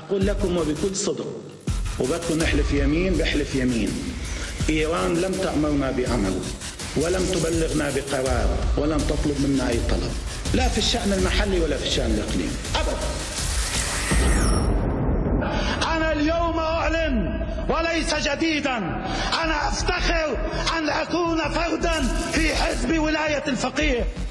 أقول لكم وبكل صدق، وبدكم نحلف يمين بحلف يمين، إيران لم تأمرنا بأمر ولم تبلغنا بقرار ولم تطلب منا أي طلب، لا في الشأن المحلي ولا في الشأن الإقليمي أبدا. أنا اليوم أعلن وليس جديدا، أنا أفتخر أن أكون فردا في حزب ولاية الفقيه.